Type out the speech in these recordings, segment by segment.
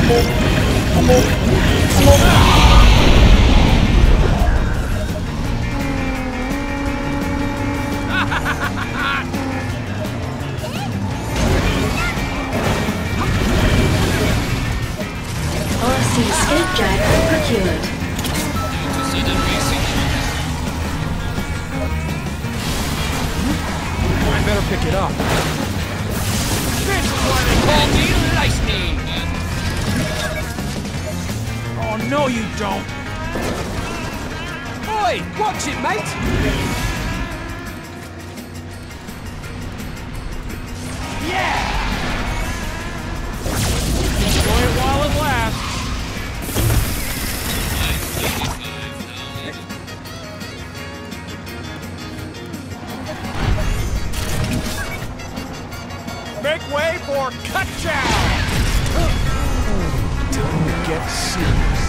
RC skate jack procured. I better pick it up. This is why they call me Lightning! Oh, no you don't. Oi! Watch it, mate! Yeah! Enjoy it while it lasts. Make way for Cut-Chow! Time to get serious.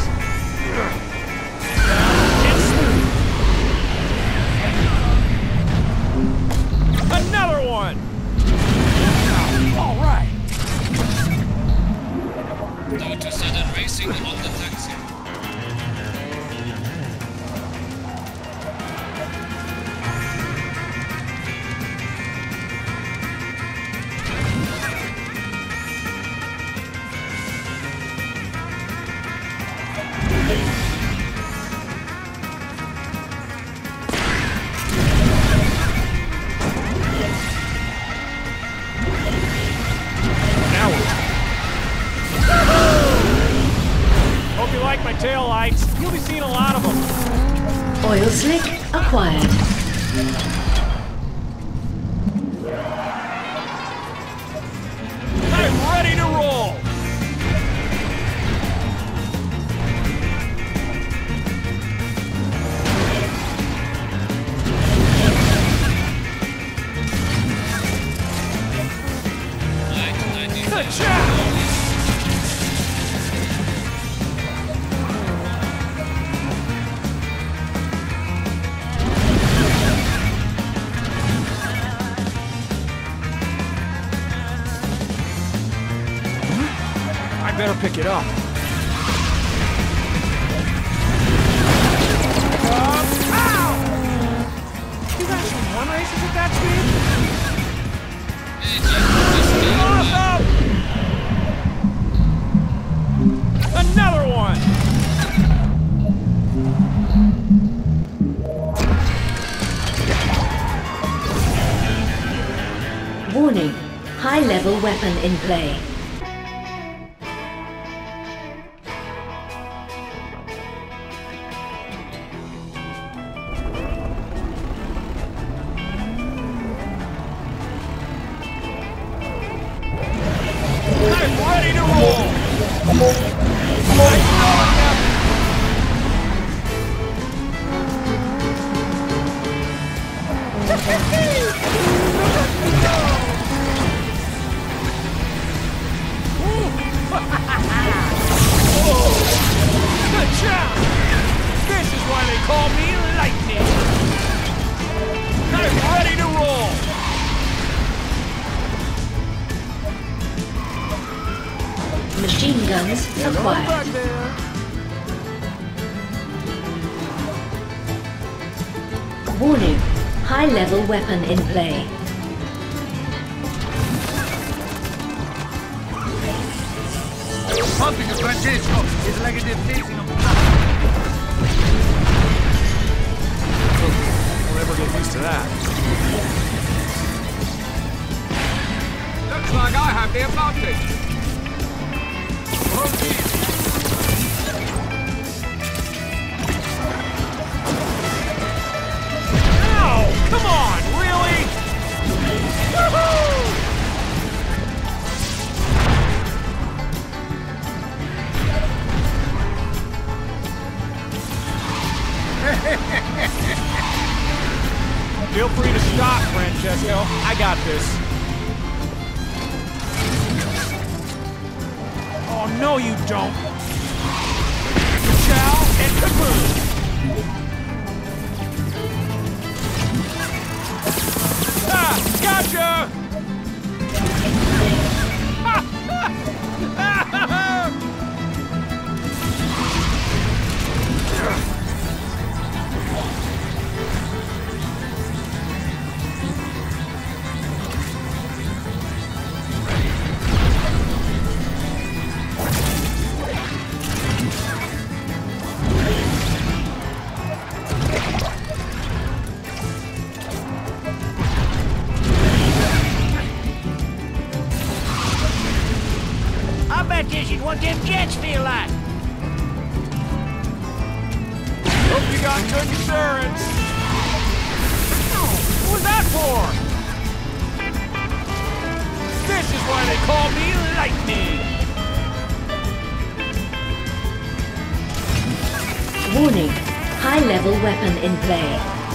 Another one! All right. Due to sudden racing on the taxi. Hope you like my tail lights. You'll be seeing a lot of them. Oil slick acquired. I'm ready to roll. Ka-chow! I better pick it up. Ow! You guys actually won races at that speed? Awesome! Another one! Warning, high-level weapon in play. I'm ready to roll! Good job! This is why they call me Lightning! I'm ready to roll! Machine guns acquired. Warning, high-level weapon in play. Pumping a Francesco is like a defacing of We'll never get used to that. Looks like I have the advantage. Ow! Come on, really? Woohoo! Feel free to stop, Francesco. I got this. Oh, no you don't. Chow and kaboom! Ah, gotcha! This is what them jets feel like. Hope you got good insurance. What was that for? This is why they call me Lightning. Warning. High-level weapon in play.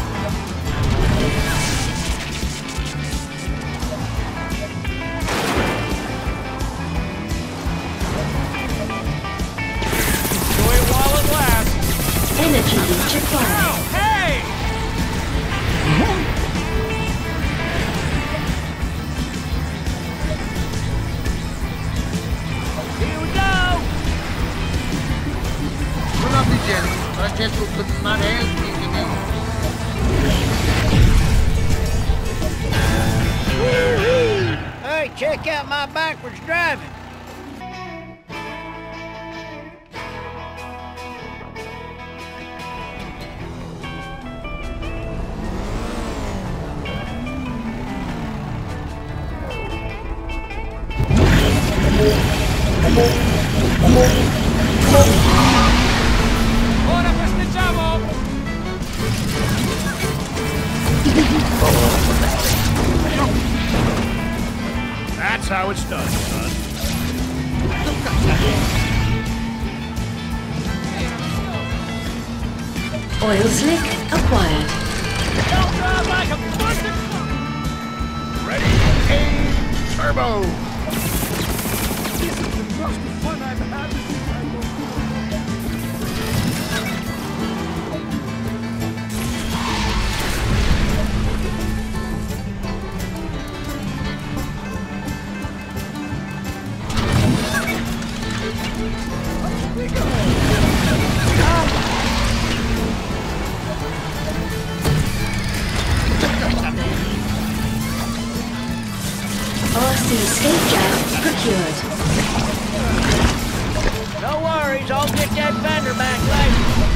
Enjoy it while it lasts. Energy leech acquired. Oh, hey! Here we go! Sono ufficiali, non c'è tutto il mare Hey, check out my backwards driving. Ora festeggiamo! That's how it's done, son. Oil slick acquired. Don't drive like a busted... Ready, aim, turbo! This is the most fun I've had since I was... RC escape jack procured. No worries, I'll get that fender back later.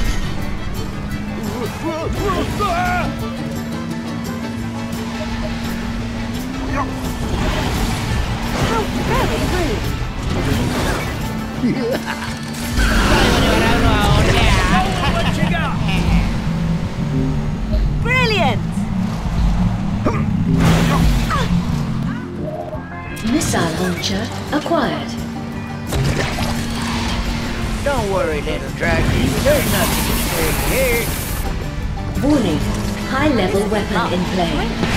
What you got? Brilliant! Missile launcher acquired. Don't worry, little dragon. There's nothing to scare you here. Warning. High-level weapon in play.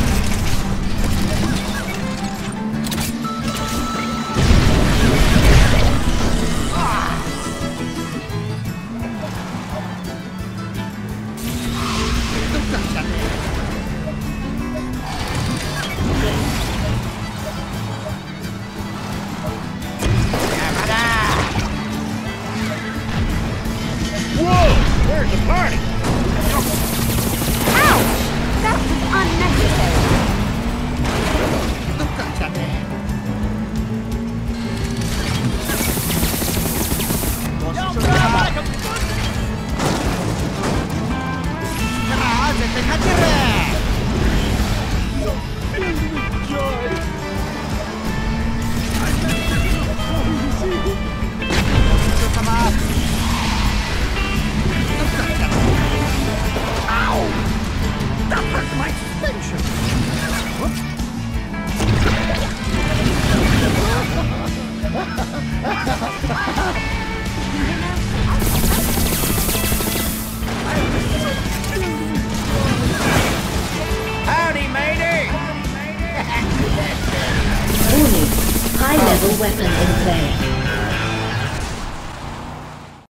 Where's the party? Ow! That was unnecessary. Don't drive like a busted... That hurt my suspension. Howdy, matey. Warning. High-level weapon in play.